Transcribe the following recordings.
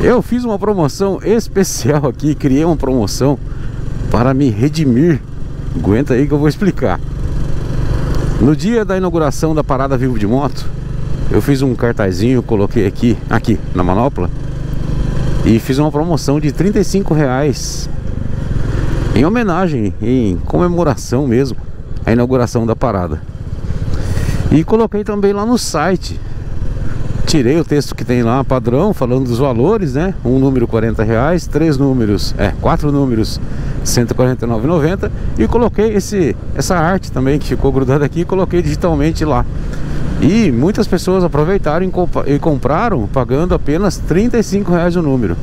Eu fiz uma promoção especial aqui, criei uma promoção para me redimir. Aguenta aí que eu vou explicar. No dia da inauguração da Parada Vivo de Moto, eu fiz um cartazinho, coloquei aqui na manopla, e fiz uma promoção de R$35 em homenagem, em comemoração mesmo, à inauguração da parada. E coloquei também lá no site. Tirei o texto que tem lá, padrão, falando dos valores, né? Um número R$40, 4 números R$149,90. E coloquei essa arte também que ficou grudada aqui, coloquei digitalmente lá. E muitas pessoas aproveitaram e compraram pagando apenas R$35 o número.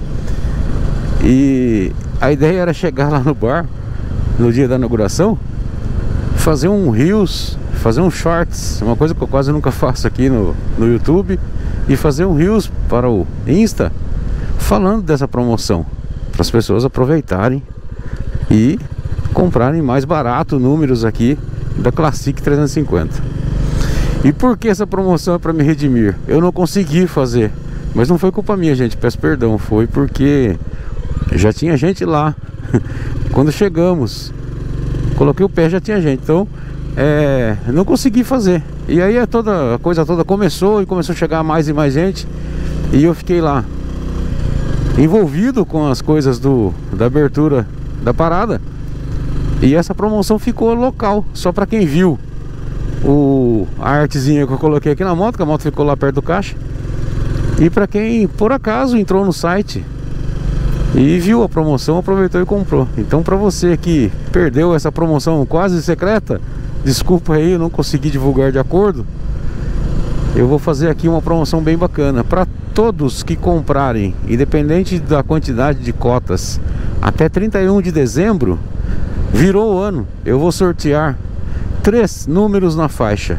E a ideia era chegar lá no bar no dia da inauguração, fazer um Reels, fazer um Shorts, uma coisa que eu quase nunca faço aqui no YouTube, e fazer um Reels para o Insta falando dessa promoção, para as pessoas aproveitarem e comprarem mais barato números aqui da Classic 350. E por que essa promoção é para me redimir? Eu não consegui fazer, mas não foi culpa minha, gente, peço perdão, foi porque já tinha gente lá. Quando chegamos, coloquei o pé, já tinha gente, então não consegui fazer. E aí a coisa toda começou a chegar mais e mais gente, e eu fiquei lá envolvido com as coisas da abertura da parada. E essa promoção ficou local, só para quem viu a artezinha que eu coloquei aqui na moto, que a moto ficou lá perto do caixa. E para quem por acaso entrou no site e viu a promoção, aproveitou e comprou. Então, para você que perdeu essa promoção quase secreta, desculpa aí, eu não consegui divulgar de acordo. Eu vou fazer aqui uma promoção bem bacana para todos que comprarem, independente da quantidade de cotas, até 31 de dezembro. Virou o ano, eu vou sortear 3 números na faixa.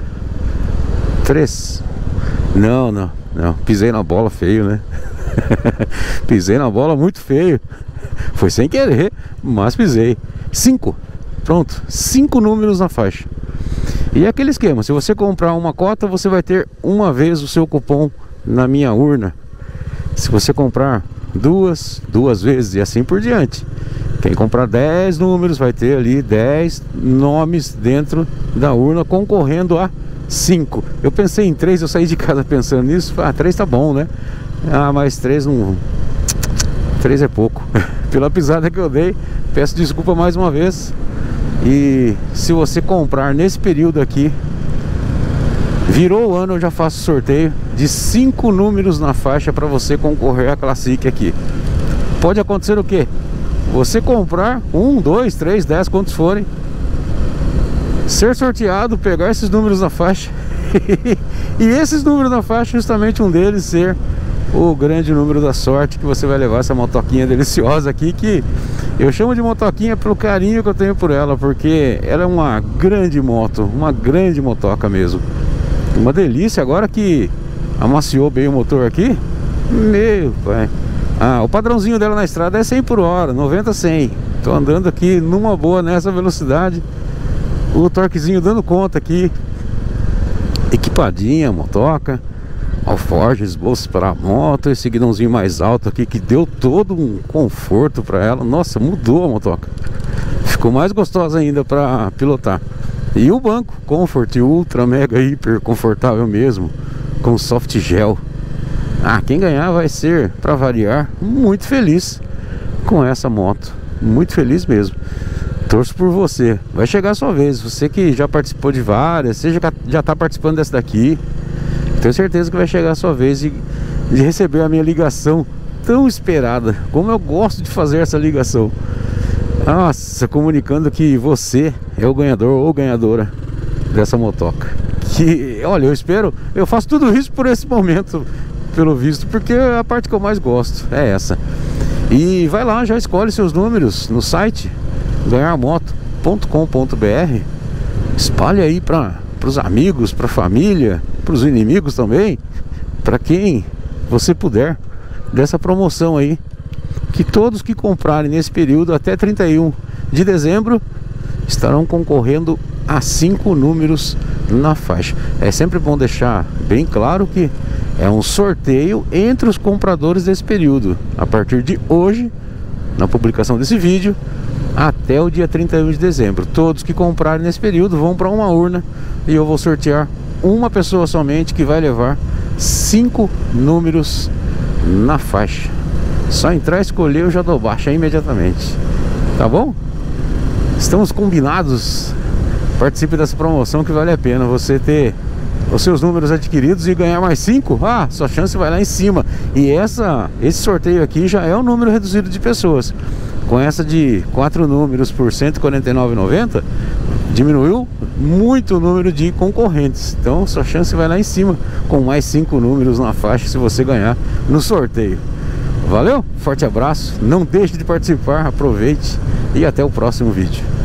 3. Não, pisei na bola feio, né? Pisei na bola muito feio. Foi sem querer, mas pisei. 5. Pronto, 5 números na faixa. E é aquele esquema, se você comprar uma cota, você vai ter uma vez o seu cupom na minha urna. Se você comprar duas vezes, e assim por diante. Quem comprar 10 números vai ter ali 10 nomes dentro da urna, concorrendo a 5. Eu pensei em 3, eu saí de casa pensando nisso. 3 tá bom, né? Mas 3 não... 3 é pouco. Pela pisada que eu dei, peço desculpa mais uma vez. E se você comprar nesse período aqui, virou o ano, eu já faço sorteio de 5 números na faixa para você concorrer à Classic aqui. Pode acontecer o quê? Você comprar 1, 2, 3, 10, quantos forem, ser sorteado, pegar esses números na faixa e esses números na faixa, justamente um deles ser o grande número da sorte, que você vai levar essa motoquinha deliciosa aqui, que eu chamo de motoquinha pelo carinho que eu tenho por ela, porque ela é uma grande moto, uma grande motoca mesmo, uma delícia. Agora que amaciou bem o motor aqui, meu pai. O padrãozinho dela na estrada é 100 por hora, 90, 100. Tô andando aqui numa boa nessa velocidade. O torquezinho dando conta aqui. Equipadinha, motoca. Alforjes, bolsas para a moto. Esse guidãozinho mais alto aqui que deu todo um conforto para ela. Nossa, mudou a motoca. Ficou mais gostosa ainda para pilotar. E o banco, Comfort, ultra, mega, hiper confortável mesmo. Com soft gel. Quem ganhar vai ser, para variar, muito feliz com essa moto. Muito feliz mesmo. Torço por você. Vai chegar a sua vez. Você que já participou de várias, você já está participando dessa daqui, tenho certeza que vai chegar a sua vez de receber a minha ligação tão esperada. Como eu gosto de fazer essa ligação. Nossa, comunicando que você é o ganhador ou ganhadora dessa motoca. Que, olha, eu faço tudo isso por esse momento, pelo visto, porque a parte que eu mais gosto é essa. E vai lá, já escolhe seus números no site ganharmoto.com.br. espalhe aí para os amigos, para a família, para os inimigos também, para quem você puder, dessa promoção aí, que todos que comprarem nesse período até 31 de dezembro estarão concorrendo a 5 números na faixa. É sempre bom deixar bem claro que É um sorteio entre os compradores desse período, a partir de hoje, na publicação desse vídeo, até o dia 31 de dezembro. Todos que comprarem nesse período vão para uma urna e eu vou sortear uma pessoa somente que vai levar 5 números na faixa. Só entrar, escolher, eu já dou baixa imediatamente. Tá bom? Estamos combinados. Participe dessa promoção que vale a pena você ter os seus números adquiridos e ganhar mais 5. Ah, sua chance vai lá em cima. E esse sorteio aqui já é um número reduzido de pessoas. Com essa de 4 números por R$ 149,90, diminuiu muito o número de concorrentes. Então sua chance vai lá em cima, com mais 5 números na faixa, se você ganhar no sorteio. Valeu, forte abraço, não deixe de participar, aproveite e até o próximo vídeo.